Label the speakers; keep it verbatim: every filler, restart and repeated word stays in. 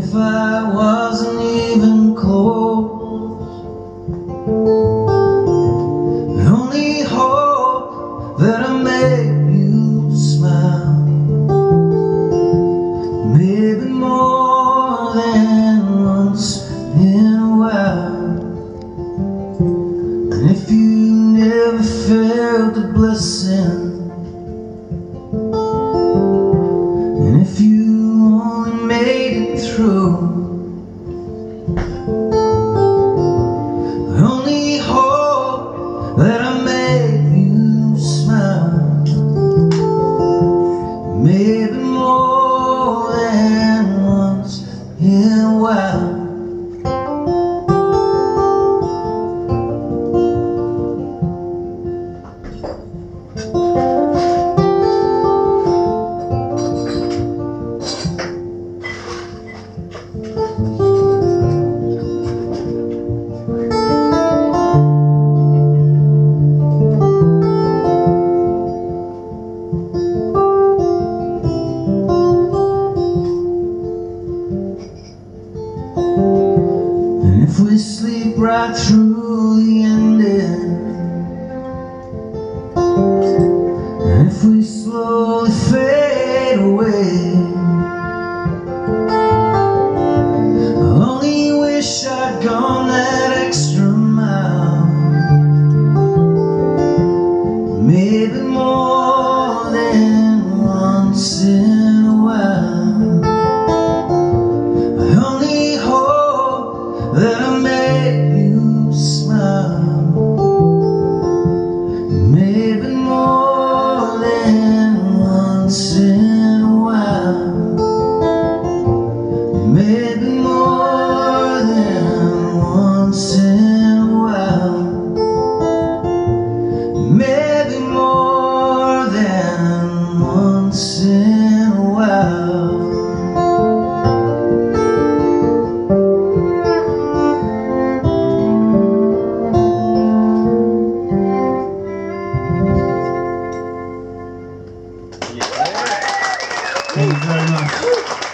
Speaker 1: if I wasn't even close, I only hope that I make you smile. Maybe more than once in a while. And if you never felt the blessing, and if you only made it through, I only hope that I make you smile. Maybe more than once in a while. If we sleep right through the ending, and if we slowly fade away, I only wish I'd gone that extra mile. Maybe more than once in a while. I only hope that I make you smile. Maybe more than once in a while. Maybe more than once in a while. Maybe